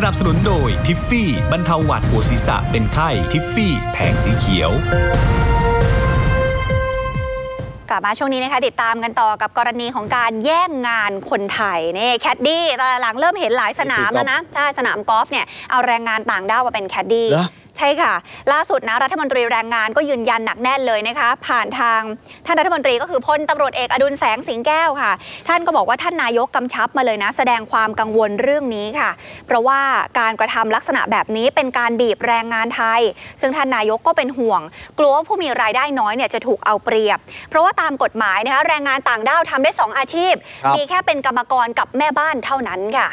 นับสนุนโดยทิฟฟี่บรรเทาหวัดปวดศีรษะเป็นไข้ทิฟฟี่แผงสีเขียวกลับมาช่วงนี้นะคะติดตามกันต่อกับกรณีของการแย่งงานคนไทยนี่แคดดี้ตอนหลังเริ่มเห็นหลายสนามแล้วนะใช่สนามกอล์ฟเนี่ยเอาแรงงานต่างด้าวมาเป็นแคดดี้ใช่ค่ะล่าสุดนะรัฐมนตรีแรงงานก็ยืนยันหนักแน่นเลยนะคะผ่านทางท่านรัฐมนตรีก็คือพลตำรวจเอกอดุลแสงสิงแก้วค่ะท่านก็บอกว่าท่านนายกกำชับมาเลยนะแสดงความกังวลเรื่องนี้ค่ะเพราะว่าการกระทำลักษณะแบบนี้เป็นการบีบแรงงานไทยซึ่งท่านนายกก็เป็นห่วงกลัวว่าผู้มีรายได้น้อยเนี่ยจะถูกเอาเปรียบเพราะว่าตามกฎหมายนะคะแรงงานต่างด้าวทำได้2อาชีพมีแค่เป็นกรรมกรกับแม่บ้านเท่านั้นค่ะ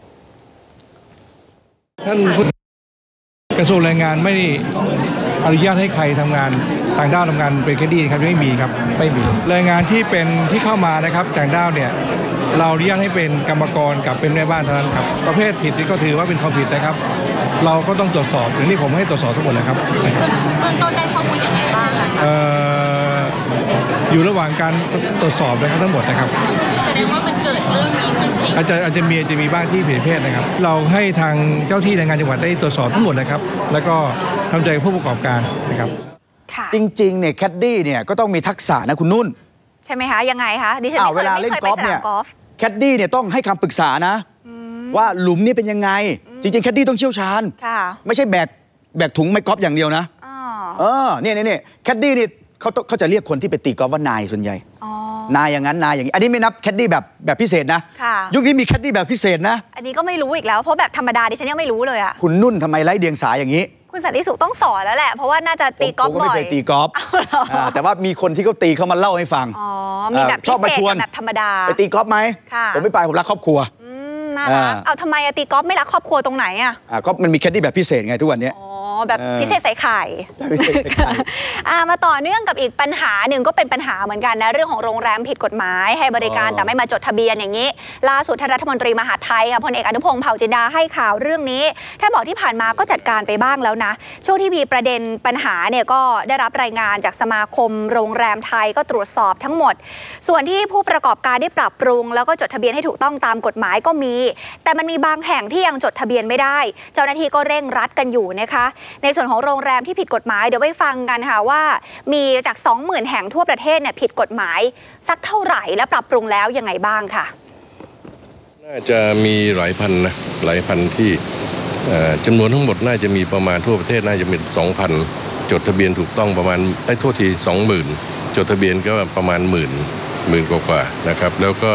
ท่านกระทรวงแรงงานไม่อนุญาตให้ใครทำงานต่างด้าวทำงานเป็นแคดดี้ครับไม่มีครับไม่มีแรงงานที่เข้ามานะครับต่างด้าวเนี่ยเราอนุญาตให้เป็นกรรมกรกับเป็นแม่บ้านเท่านั้นครับประเภทผิดนี่ก็ถือว่าเป็นความผิดนะครับเราก็ต้องตรวจสอบอย่างนี้ผมให้ตรวจสอบทั้งหมดเลยครับเบื้องต้นได้ข้อมูลอย่างไรบ้างคะอยู่ระหว่างการตรวจสอบนะครับทั้งหมดนะครับแสดงว่ามันเกิดเรื่องนี้ขึ้นจริงอาจจะมีบ้างที่ผิดประเภทนะครับเราให้ทางเจ้าที่แรงงานจังหวัดได้ตรวจสอบทั้งหมดนะครับแล้วก็ทำใจกับผู้ประกอบการนะครับจริงๆเนี่ยแคดดี้เนี่ยก็ต้องมีทักษะนะคุณนุ่นใช่ไหมคะยังไงคะดิฉันเวลาเล่นกอล์ฟเนี่ยแคดดี้เนี่ยต้องให้คำปรึกษานะว่าหลุมนี่เป็นยังไงจริงๆแคดดี้ต้องเชี่ยวชาญไม่ใช่แบกถุงไม้กอล์ฟอย่างเดียวนะเนี่ยแคดดี้นี่เขาจะเรียกคนที่ไปตีกอล์ฟว่านายส่วนใหญ่นายอย่างนั้นนายอย่างนี้อันนี้ไม่นับแคดดี้แบบพิเศษนะยุคนี้มีแคดดี้แบบพิเศษนะอันนี้ก็ไม่รู้อีกแล้วเพราะแบบธรรมดาดิฉันยังไม่รู้เลยอะคุณนุ่นทำไมไร้เดียงสาอย่างนี้คุณสันติสุขต้องสอนแล้วแหละเพราะว่าน่าจะตีกอล์ฟบ่อยผมก็ไม่เคยตีกอล์ฟแต่ว่ามีคนที่เขาตีเขามาเล่าให้ฟังมีแบบชอบมาชวนแบบธรรมดาไปตีกอล์ฟไหมผมไม่ไปผมรักครอบครัวน่ารักเอาทำไมตีกอล์ฟไม่รักครอบครัวตรงไหนอะก็มันมีแคดดี้แบบพิเศษไงทุกวันนี้แบบพิเศษใส่ไข่มาต่อเนื่องกับอีกปัญหาหนึ่งก็เป็นปัญหาเหมือนกันนะเรื่องของโรงแรมผิดกฎหมายให้บริการแต่ไม่มาจดทะเบียนอย่างนี้ล่าสุดท่านรัฐมนตรีมหาดไทยค่ะพลเอกอนุพงษ์เผ่าจินดาให้ข่าวเรื่องนี้ท่านบอกที่ผ่านมาก็จัดการไปบ้างแล้วนะช่วงที่มีประเด็นปัญหาเนี่ยก็ได้รับรายงานจากสมาคมโรงแรมไทยก็ตรวจสอบทั้งหมดส่วนที่ผู้ประกอบการได้ปรับปรุงแล้วก็จดทะเบียนให้ถูกต้องตามกฎหมายก็มีแต่มันมีบางแห่งที่ยังจดทะเบียนไม่ได้เจ้าหน้าที่ก็เร่งรัดกันอยู่นะคะในส่วนของโรงแรมที่ผิดกฎหมายเดี๋ยวไปฟังกันค่ะว่ามีจาก 20,000 แห่งทั่วประเทศเนี่ยผิดกฎหมายสักเท่าไหร่และปรับปรุงแล้วยังไงบ้างค่ะน่าจะมีหลายพันนะหลายพันที่จำนวนทั้งหมดน่าจะมีประมาณทั่วประเทศน่าจะเป็น 2,000 จดทะเบียนถูกต้องประมาณโทษที 20,000 จดทะเบียนก็ประมาณหมื่นกว่านะครับแล้วก็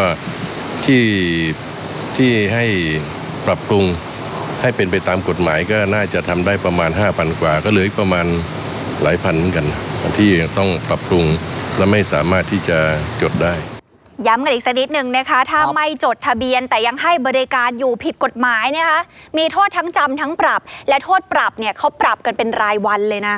ที่ให้ปรับปรุงให้เป็นไปตามกฎหมายก็น่าจะทำได้ประมาณ 5,000 กว่าก็เหลืออีกประมาณหลายพันเหมือนกันที่ต้องปรับปรุงและไม่สามารถที่จะจดได้ย้ำกันอีกสักนิดหนึ่งนะคะถ้าไม่จดทะเบียนแต่ยังให้บริการอยู่ผิดกฎหมายนะคะมีโทษทั้งจำทั้งปรับและโทษปรับเนี่ยเขาปรับกันเป็นรายวันเลยนะ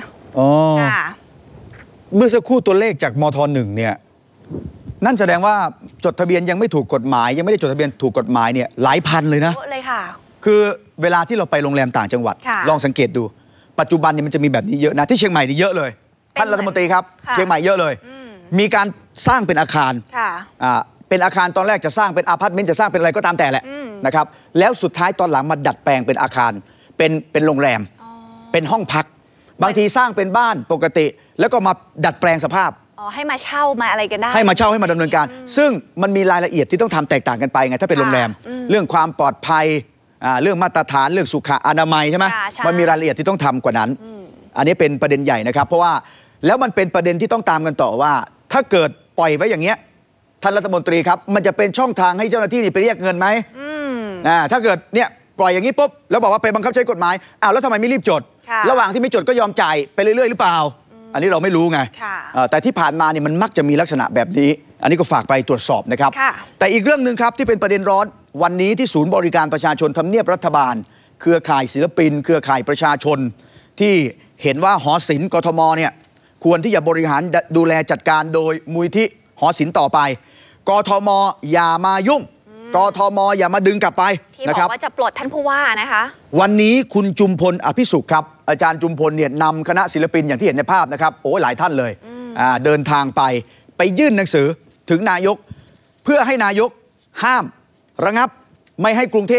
เมื่อสักครู่ตัวเลขจากมท.1เนี่ยนั่นแสดงว่าจดทะเบียนยังไม่ถูกกฎหมายยังไม่ได้จดทะเบียนถูกกฎหมายเนี่ยหลายพันเลยนะเยอะเลยค่ะคือเวลาที่เราไปโรงแรมต่างจังหวัดลองสังเกตดูปัจจุบันเนี่ยมันจะมีแบบนี้เยอะนะที่เชียงใหม่นี่เยอะเลยท่านรัฐมนตรีครับเชียงใหม่เยอะเลยมีการสร้างเป็นอาคารเป็นอาคารตอนแรกจะสร้างเป็นอพาร์ตเมนต์จะสร้างเป็นอะไรก็ตามแต่แหละนะครับแล้วสุดท้ายตอนหลังมาดัดแปลงเป็นอาคารเป็นโรงแรมเป็นห้องพักบางทีสร้างเป็นบ้านปกติแล้วก็มาดัดแปลงสภาพให้มาเช่ามาอะไรกันได้ให้มาเช่าให้มาดำเนินการซึ่งมันมีรายละเอียดที่ต้องทำแตกต่างกันไปไงถ้าเป็นโรงแรมเรื่องความปลอดภัยเรื่องมาตรฐานเรื่องสุขอนามัยใช่ไหมมันมีรายละเอียดที่ต้องทำกว่านั้นอันนี้เป็นประเด็นใหญ่นะครับเพราะว่าแล้วมันเป็นประเด็นที่ต้องตามกันต่อว่าถ้าเกิดปล่อยไว้อย่างเงี้ยท่านรัฐมนตรีครับมันจะเป็นช่องทางให้เจ้าหน้าที่ไปเรียกเงินไหมถ้าเกิดเนี่ยปล่อยอย่างนี้ปุ๊บแล้วบอกว่าไปบังคับใช้กฎหมายแล้วทำไมไม่รีบจดระหว่างที่ไม่จดก็ยอมจ่ายไปเรื่อยๆหรือเปล่าอันนี้เราไม่รู้ไงแต่ที่ผ่านมาเนี่ยมันมักจะมีลักษณะแบบนี้อันนี้ก็ฝากไปตรวจสอบนะครับแต่อีกเรื่องหนึ่งครับที่เป็นประเด็นร้อนวันนี้ที่ศูนย์บริการประชาชนทำเนียบรัฐบาลเครือข่ายศิลปินเครือข่ายประชาชนที่เห็นว่าหอศิลป์กทมเนี่ยควรที่จะบริหารดูแลจัดการโดยมูลนิธิหอศิลป์ต่อไปกทมอย่ามายุ่งกทมอย่ามาดึงกลับไปนะครับที่บอกว่าจะปลดท่านผู้ว่านะคะวันนี้คุณจุมพลอภิสุขครับอาจารย์จุมพลเนี่ยนำคณะศิลปินอย่างที่เห็นในภาพนะครับโอ้หลายท่านเลยเดินทางไปยื่นหนังสือถึงนายกเพื่อให้นายกห้ามระงับไม่ให้กรุงเทพ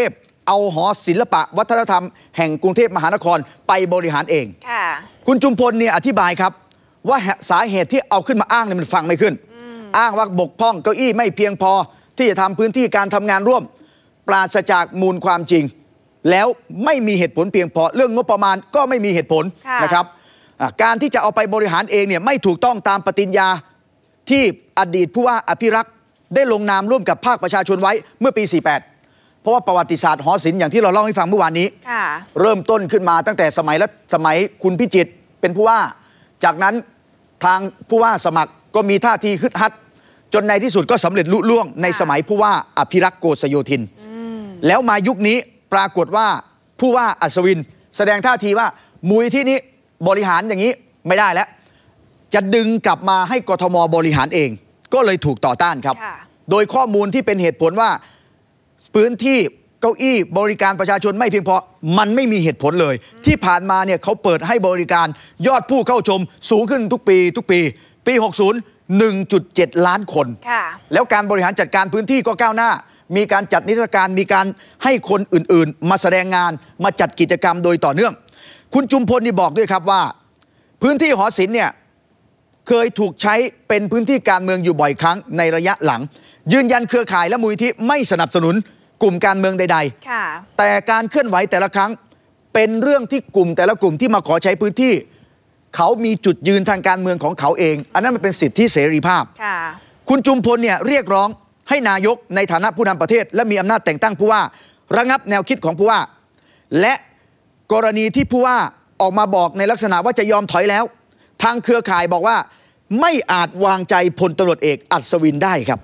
เอาหอศิลปะวัฒนธรรมแห่งกรุงเทพมหานครไปบริหารเองคุณจุมพลเนี่ยอธิบายครับว่าสาเหตุที่เอาขึ้นมาอ้างเนี่ยมันฟังไม่ขึ้นอ้างว่าบกพร่องเก้าอี้ไม่เพียงพอที่จะทำพื้นที่การทำงานร่วมปราศจากมูลความจริงแล้วไม่มีเหตุผลเพียงพอเรื่องงบประมาณก็ไม่มีเหตุผลนะครับการที่จะเอาไปบริหารเองเนี่ยไม่ถูกต้องตามปฏิญญาที่อดีตผู้ว่าอภิรักษ์ได้ลงนามร่วมกับภาคประชาชนไว้เมื่อปี 48 เพราะว่าประวัติศาสตร์หอศิลป์อย่างที่เราเล่าให้ฟังเมื่อวานนี้เริ่มต้นขึ้นมาตั้งแต่สมัยคุณพิจิตรเป็นผู้ว่าจากนั้นทางผู้ว่าสมัครก็มีท่าทีฮึดฮัดจนในที่สุดก็สำเร็จลุล่วงในสมัยผู้ว่าอภิรักษ์โกษโยธินแล้วมายุคนี้ปรากฏว่าผู้ว่าอัศวินแสดงท่าทีว่ามูลที่นี้บริหารอย่างนี้ไม่ได้แล้วจะดึงกลับมาให้กทมบริหารเองก็เลยถูกต่อต้านครับโดยข้อมูลที่เป็นเหตุผลว่าพื้นที่เก้าอี้บริการประชาชนไม่เพียงพอมันไม่มีเหตุผลเลยที่ผ่านมาเนี่ยเขาเปิดให้บริการยอดผู้เข้าชมสูงขึ้นทุกปีปี 60 1.7 ล้านคนแล้วการบริหารจัดการพื้นที่ก็ก้าวหน้ามีการจัดนิทรรศการมีการให้คนอื่นๆมาแสดงงานมาจัดกิจกรรมโดยต่อเนื่องคุณจุมพลนี่บอกด้วยครับว่าพื้นที่หอศิลป์เนี่ยเคยถูกใช้เป็นพื้นที่การเมืองอยู่บ่อยครั้งในระยะหลังยืนยันเครือข่ายและมูลนิธิไม่สนับสนุนกลุ่มการเมืองใดๆแต่การเคลื่อนไหวแต่ละครั้งเป็นเรื่องที่กลุ่มแต่ละกลุ่มที่มาขอใช้พื้นที่เขามีจุดยืนทางการเมืองของเขาเองอันนั้นมันเป็นสิทธิเสรีภาพคุณจุมพลเนี่ยเรียกร้องให้นายกในฐานะผู้นำประเทศและมีอำนาจแต่งตั้งผู้ว่าระงับแนวคิดของผู้ว่าและกรณีที่ผู้ว่าออกมาบอกในลักษณะว่าจะยอมถอยแล้วทางเครือข่ายบอกว่าไม่อาจวางใจพลตำรวจเอกอัศวินได้ครับ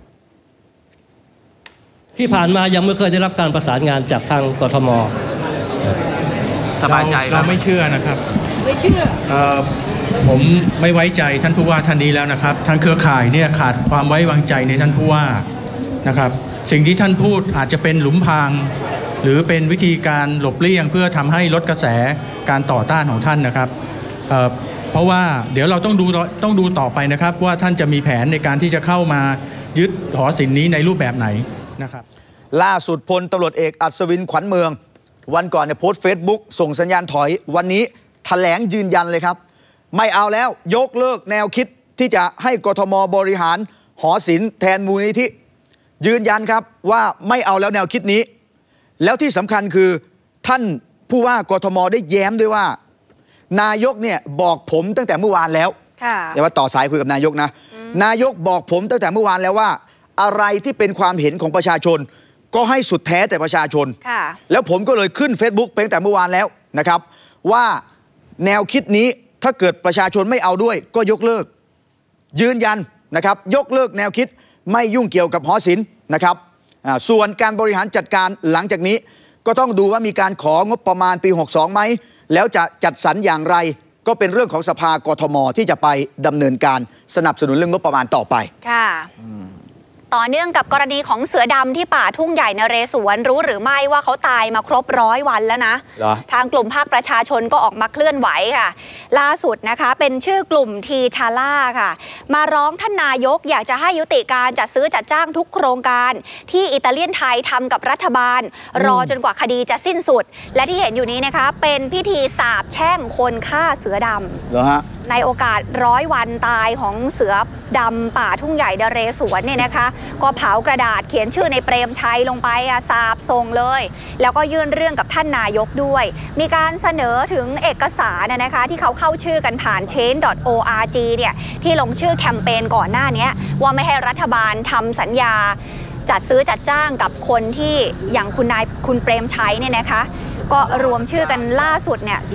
ที่ผ่านมายังไม่เคยได้รับการประสานงานจากทางกทม. สบายใจเราไม่เชื่อนะครับไม่เชื่อผมไม่ไว้ใจท่านผู้ว่าท่านนี้แล้วนะครับทางเครือข่ายเนี่ยขาดความไว้วางใจในท่านผู้ว่านะครับสิ่งที่ท่านพูดอาจจะเป็นหลุมพรางหรือเป็นวิธีการหลบเลี่ยงเพื่อทำให้ลดกระแสการต่อต้านของท่านนะครับเพราะว่าเดี๋ยวเราต้องดูต่อไปนะครับว่าท่านจะมีแผนในการที่จะเข้ามายึดหอศิลป์นี้ในรูปแบบไหนนะครับล่าสุดพลตำรวจเอกอัศวินขวัญเมืองวันก่อนเนี่ยโพสต์ Facebook ส่งสัญญาณถอยวันนี้แถลงยืนยันเลยครับไม่เอาแล้วยกเลิกแนวคิดที่จะให้กทมบริหารหอศิลป์แทนมูลนิธิยืนยันครับว่าไม่เอาแล้วแนวคิดนี้แล้วที่สำคัญคือท่านผู้ว่ากทมได้แย้มด้วยว่านายกเนี่ยบอกผมตั้งแต่เมื่อวานแล้วแต่ว่าต่อสายคุยกับนายกนะนายกบอกผมตั้งแต่เมื่อวานแล้วว่าอะไรที่เป็นความเห็นของประชาชนก็ให้สุดแท้แต่ประชาชนแล้วผมก็เลยขึ้น Facebook ตั้งแต่เมื่อวานแล้วนะครับว่าแนวคิดนี้ถ้าเกิดประชาชนไม่เอาด้วยก็ยกเลิกยืนยันนะครับยกเลิกแนวคิดไม่ยุ่งเกี่ยวกับหอศิลป์นะครับส่วนการบริหารจัดการหลังจากนี้ก็ต้องดูว่ามีการของบประมาณปี 62ไหมแล้วจะจัดสรรอย่างไรก็เป็นเรื่องของสภากทม.ที่จะไปดำเนินการสนับสนุนเรื่องงบประมาณต่อไปค่ะต่อเนื่องกับกรณีของเสือดำที่ป่าทุ่งใหญ่นเรศวรรู้หรือไม่ว่าเขาตายมาครบ100 วันแล้วนะทางกลุ่มภาคประชาชนก็ออกมาเคลื่อนไหวค่ะล่าสุดนะคะเป็นชื่อกลุ่มทีชาล่าค่ะมาร้องท่านนายกอยากจะให้ยุติการจัดซื้อจัดจ้างทุกโครงการที่อิตาเลียนไทยทำกับรัฐบาลรอจนกว่าคดีจะสิ้นสุดและที่เห็นอยู่นี้นะคะเป็นพิธีสาปแช่งคนฆ่าเสือดำเหรอฮะในโอกาส100 วันตายของเสือดำป่าทุ่งใหญ่นเรศวรเนี่ยนะคะก็เผากระดาษเขียนชื่อในเปรมชัยลงไปสาบส่งเลยแล้วก็ยื่นเรื่องกับท่านนายกด้วยมีการเสนอถึงเอกสารนะคะที่เขาเข้าชื่อกันผ่าน change.org เนี่ยที่ลงชื่อแคมเปญก่อนหน้านี้ว่าไม่ให้รัฐบาลทำสัญญาจัดซื้อจัดจ้างกับคนที่อย่างคุณเปรมชัยเนี่ยนะคะก็รวมชื่อกันล่าสุดเนี่ย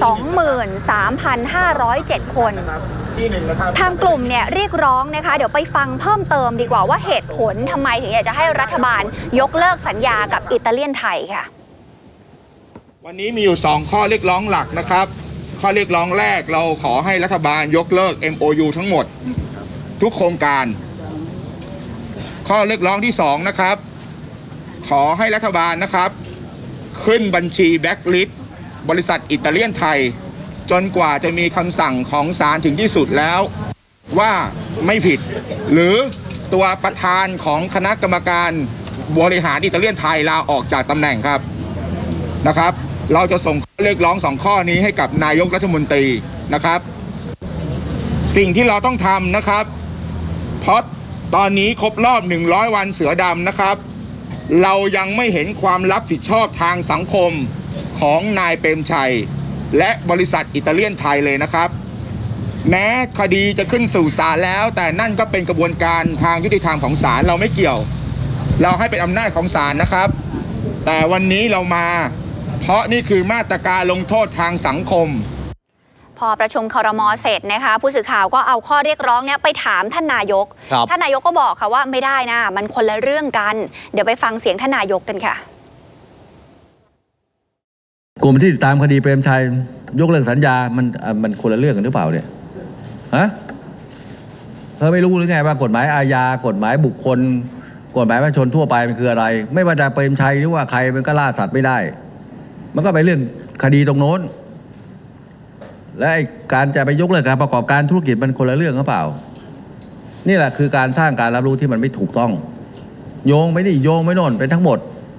23,507 คนทางกลุ่มเนี่ยเรียกร้องนะคะเดี๋ยวไปฟังเพิ่มเติมดีกว่าว่าเหตุผลทำไมถึงอยากจะให้รัฐบาลยกเลิกสัญญากับอิตาเลียนไทยค่ะวันนี้มีอยู่2ข้อเรียกร้องหลักนะครับข้อเรียกร้องแรกเราขอให้รัฐบาลยกเลิก MOU ทั้งหมดทุกโครงการข้อเรียกร้องที่2นะครับขอให้รัฐบาลนะครับขึ้นบัญชีแบล็คลิสต์บริษัทอิตาเลียนไทยจนกว่าจะมีคำสั่งของศาลถึงที่สุดแล้วว่าไม่ผิดหรือตัวประธานของคณะกรรมการบริหารอิตาเลียนไทยลาออกจากตำแหน่งครับนะครับ เราจะส่งข้อเรียกร้อง2ข้อนี้ให้กับนายกรัฐมนตรีนะครับ สิ่งที่เราต้องทำนะครับเพราะตอนนี้ครบรอบ100 วันเสือดำนะครับเรายังไม่เห็นความรับผิดชอบทางสังคมของนายเปรมชัยและบริษัทอิตาเลียนไทยเลยนะครับแม้คดีจะขึ้นสู่ศาลแล้วแต่นั่นก็เป็นกระบวนการทางยุติธรรมของศาลเราไม่เกี่ยวเราให้เป็นอำนาจของศาลนะครับแต่วันนี้เรามาเพราะนี่คือมาตรการลงโทษทางสังคมพอประชุมครม.เสร็จนะคะผู้สื่อข่าวก็เอาข้อเรียกร้องเนี้ยไปถามท่านนายกท่านนายกก็บอกค่ะว่าไม่ได้นะมันคนละเรื่องกันเดี๋ยวไปฟังเสียงท่านนายกกันค่ะกลุ่มที่ติดตามคดีเปรมชัยยกเลิกสัญญามันคนละเรื่องกันหรือเปล่าเนี่ยฮะเธอไม่รู้หรือไงว่ากฎหมายอาญากฎหมายบุคคลกฎหมายประชาชนทั่วไปมันคืออะไรไม่ว่าจะเปรมชัยหรือว่าใครมันก็ล่าสัตว์ไม่ได้มันก็ไปเรื่องคดีตรงโน้นและการจะไปยกเลิกการประกอบการธุรกิจมันคนละเรื่องหรือเปล่านี่แหละคือการสร้างการรับรู้ที่มันไม่ถูกต้องโยงไม่นี่โยงไม่โน่นเป็นทั้งหมด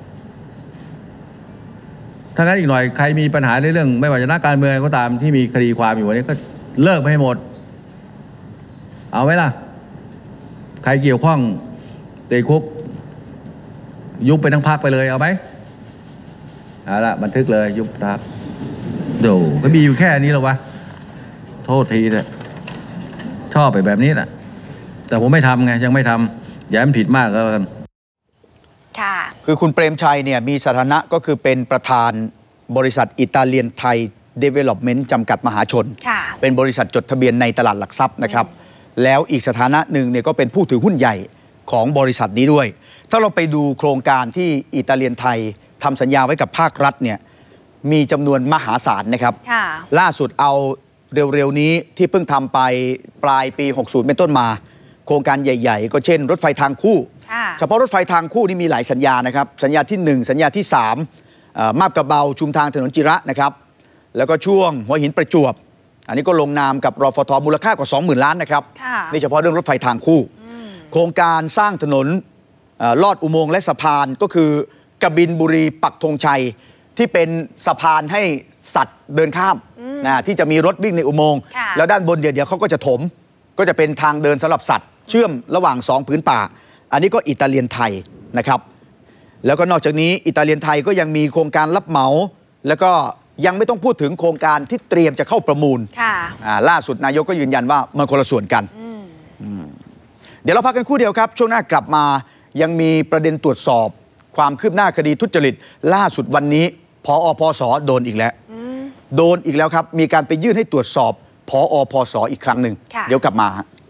ถ้างั้นอีกหน่อยใครมีปัญหาในเรื่องไม่ว่าจะนักการเมืองก็ตามที่มีคดีความอยู่วันนี้ก็เลิกให้หมดเอาไหมล่ะใครเกี่ยวข้องติดคุกยุบไปทั้งพรรคไปเลยเอาไหมเอาละบันทึกเลยยุบพรรคเดี๋ยวก็มีอยู่แค่นี้หรอวะโทษทีเลยชอบไปแบบนี้นะแต่ผมไม่ทำไงยังไม่ทำอย่ามันผิดมากแล้วกันคือคุณเปรมชัยเนี่ยมีสถานะก็คือเป็นประธานบริษัทอิตาเลียนไทยเดเวล็อปเมนต์จำกัดมหาชนเป็นบริษัทจดทะเบียนในตลาดหลักทรัพย์นะครับแล้วอีกสถานะหนึ่งเนี่ยก็เป็นผู้ถือหุ้นใหญ่ของบริษัทนี้ด้วยถ้าเราไปดูโครงการที่อิตาเลียนไทยทำสัญญาไว้กับภาครัฐเนี่ยมีจำนวนมหาศาลนะครับล่าสุดเอาเร็วๆนี้ที่เพิ่งทำไปปลายปี60เป็นต้นมาโครงการใหญ่ๆก็เช่นรถไฟทางคู่เฉพาะรถไฟทางคู่นี่มีหลายสัญญานะครับสัญญาที่1สัญญาที่3มาบกระเบาชุมทางถนนจิระนะครับแล้วก็ช่วงหัวหินประจวบอันนี้ก็ลงนามกับรฟท.มูลค่ากว่า 20,000 ล้านนะครับนี่เฉพาะเรื่องรถไฟทางคู่โครงการสร้างถนนลอดอุโมงค์และสะพานก็คือกบินบุรีปักธงชัยที่เป็นสะพานให้สัตว์เดินข้ามที่จะมีรถวิ่งในอุโมงค์แล้วด้านบนเดี๋ยวเขาก็จะถมก็จะเป็นทางเดินสำหรับสัตว์เชื่อมระหว่าง2ผืนป่าอันนี้ก็อิตาเลียนไทยนะครับแล้วก็นอกจากนี้อิตาเลียนไทยก็ยังมีโครงการรับเหมาแล้วก็ยังไม่ต้องพูดถึงโครงการที่เตรียมจะเข้าประมูลล่าสุดนายกก็ยืนยันว่ามันคนละส่วนกันเดี๋ยวเราพักกันครู่เดียวครับช่วงหน้ากลับมายังมีประเด็นตรวจสอบความคืบหน้าคดีทุจริตล่าสุดวันนี้ผอ.พส.โดนอีกแล้วโดนอีกแล้วครับมีการไปยื่นให้ตรวจสอบผอ.พส.อีกครั้งหนึ่งเดี๋ยวกลับมา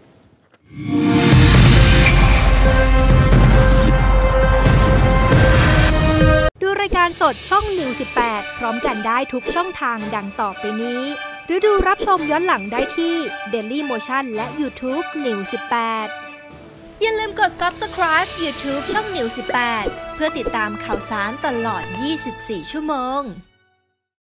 ดูรายการสดช่อง118พร้อมกันได้ทุกช่องทางดังต่อไปนี้หรือดูรับชมย้อนหลังได้ที่ Daily Motion และ YouTube 118อย่าลืมกด Subscribe YouTube ช่อง118เพื่อติดตามข่าวสารตลอด24 ชั่วโมง